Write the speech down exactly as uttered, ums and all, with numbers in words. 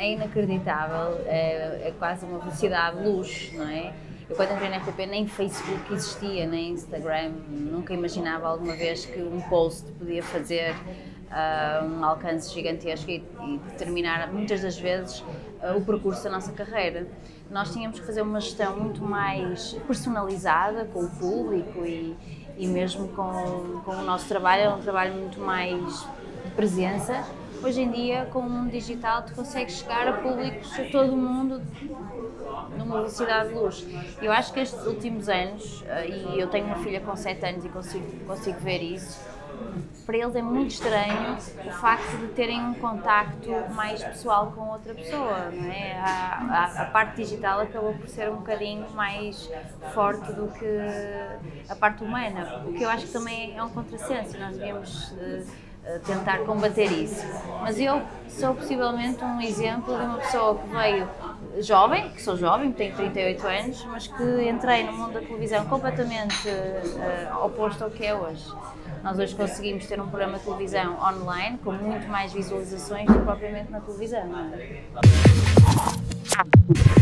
é inacreditável, é, é quase uma velocidade de luz, não é? Eu quando entrei na R T P nem Facebook existia, nem Instagram, nunca imaginava alguma vez que um post podia fazer uh, um alcance gigantesco e, e determinar muitas das vezes uh, o percurso da nossa carreira. Nós tínhamos que fazer uma gestão muito mais personalizada com o público e, e mesmo com, com o nosso trabalho, é um trabalho muito mais de presença. Hoje em dia, com o mundo digital, tu consegues chegar a públicos, a todo o mundo, numa velocidade de luz. Eu acho que estes últimos anos, e eu tenho uma filha com sete anos e consigo, consigo ver isso, para eles é muito estranho o facto de terem um contacto mais pessoal com outra pessoa, não é? A, a, a parte digital acabou por ser um bocadinho mais forte do que a parte humana, o que eu acho que também é um contrassenso, nós devíamos uh, tentar combater isso. Mas eu sou possivelmente um exemplo de uma pessoa que veio jovem, que sou jovem, tenho trinta e oito anos, mas que entrei no mundo da televisão completamente uh, oposto ao que é hoje. Nós hoje conseguimos ter um programa de televisão online com muito mais visualizações do que propriamente na televisão, não é?